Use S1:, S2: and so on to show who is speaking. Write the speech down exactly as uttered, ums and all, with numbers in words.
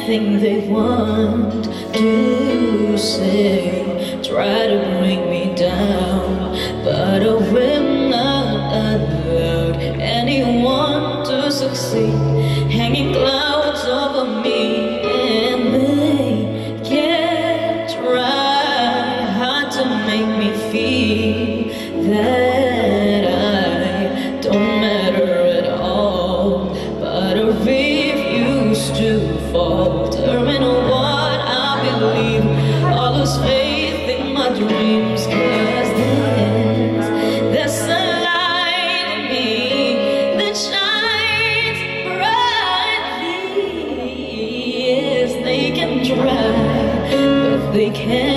S1: anything they want to say, try to bring me down, but I will not allow anyone to succeed, hanging clouds over me, and they can't try hard to make me feel that I don't matter at all, but I refuse to falter in what I believe, all lose faith in my dreams, 'cause there's, there's a light in me that shines brightly. Yes, they can try, but they can't